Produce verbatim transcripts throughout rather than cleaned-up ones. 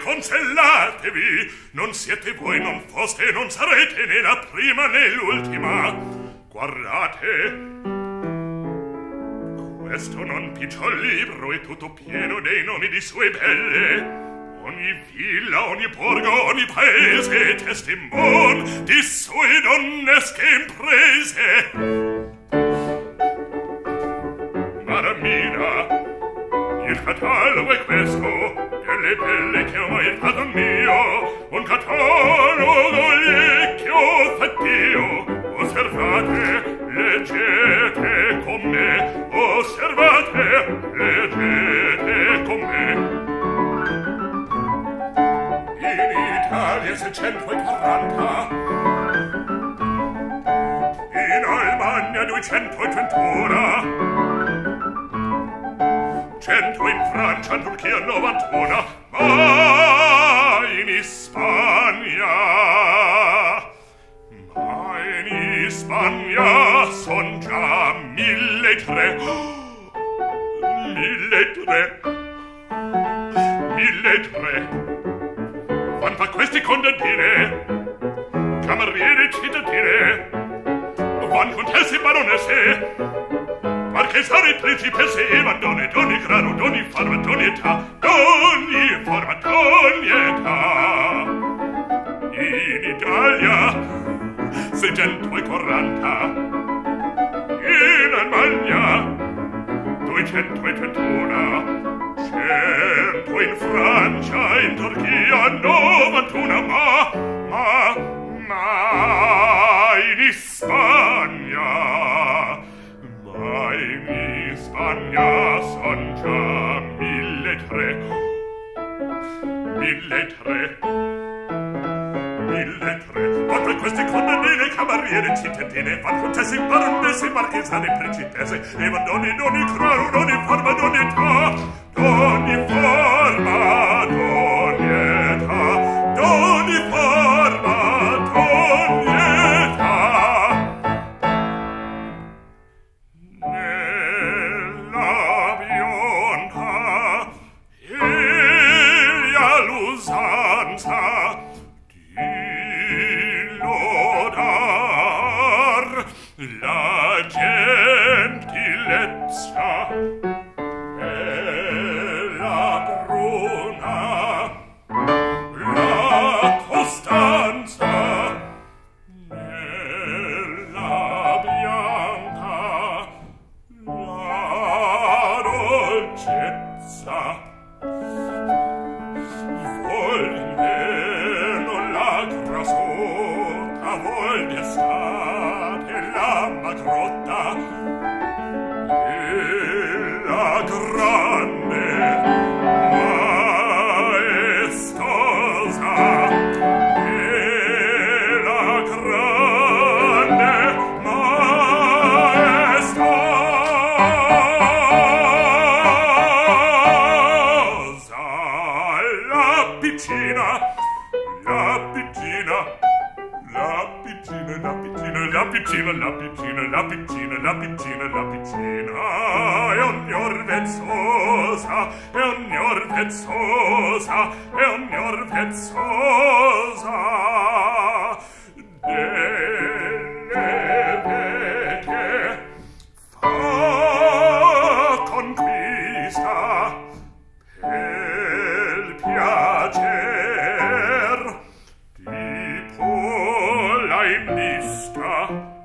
concellatevi, non siete voi, non foste, non sarete né la prima né l'ultima. Guardate, questo non picciol libro è tutto pieno dei nomi di sue belle. Ogni villa, ogni borgo, ogni paese, testimon di sue donnesche imprese. Maramina, il catalogo è questo, delle belle che ho mai fatto mio, un catalogo che ho fatto io. Osservate, leggete con me, osservate, leggete con me. In Italia seicentoquaranta, in Almania duecentotrentuno, cento in Francia, in Turchia novantuna, ma in Spagna, ma in Spagna son già mille tre, mille tre, mille tre. Van fa questi contadine, cameriere cittadine, van contesse baronesse, marchesari principesse, e van donne, d'ogni grado, d'ogni forma, d'ogni età, d'ogni forma, d'ogni età. In Italia seicentoquaranta, in Almania duecentotrentuno, cento in Francia, in Turchia novantuna, ma, ma, ma in Spagna, ma in Spagna son già mille tre, mille tre, mille tre. Ma per queste contadine, cameriere, cittadine, van contesse, baronesse, marchesane, principesse, e van d'ogni, d'ogni grado, d'ogni forma, d'ogni età, d'ogni forma, d'ogni età, d'ogni forma, d'ogni età. Nella bionda e all'usanza di lodar la gentilezza e la bruna, la costanza, nella bianca la dolcezza, vuol d'inverno la grassota, vuol d'estate la magrotta, e la grande maestosa, e la grande maestosa, la piccina, la piccina, la piccina, la piccina, la piccina, la piccina, la piccina, la piccina, la piccina, è ognor vezzosa, è ognor vezzosa, è ognor vezzosa, delle vecchie fa conquista per piacer tipo la indista,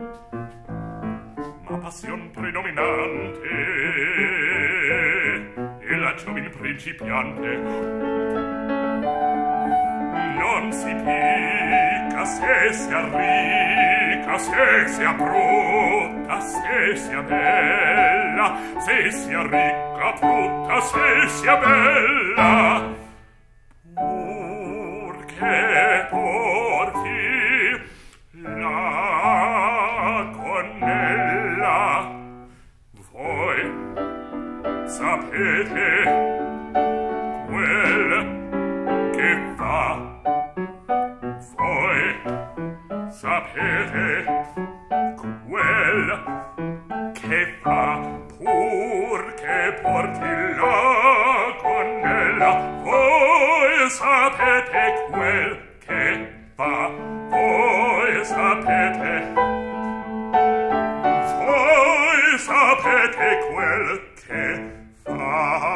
ma passion predominante e la giovin principiante non si picca se sia ricca, se sia brutta, se sia bella, se sia ricca, brutta, se sia bella, purché porti la gonnella. Voi sapete quel che fa, voi sapete quel che fa, pur che porti la gonnella, voi Voi sapete quel che fa, voi sapete, voi sapete quel che fa.